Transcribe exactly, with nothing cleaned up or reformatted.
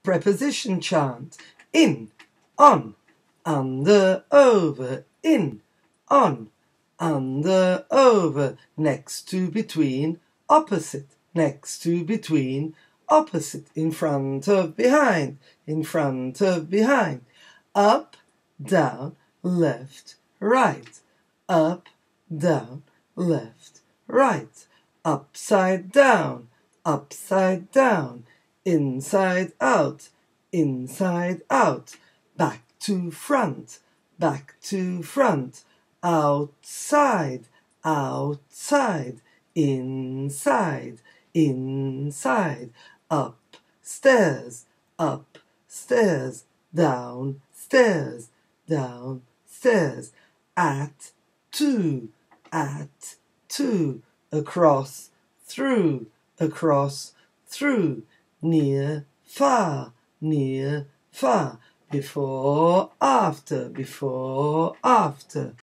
Preposition chant. In, on, under, over, in, on, under, over, next to, between, opposite, next to, between, opposite, in front of, behind, in front of, behind, up, down, left, right, up, down, left, right, upside down, upside down, inside out, inside out, back to front, back to front, outside, outside, inside, inside, upstairs, upstairs, downstairs, downstairs, at, to, at, to, across, through, across, through, near, far, near, far, before, after, before, after.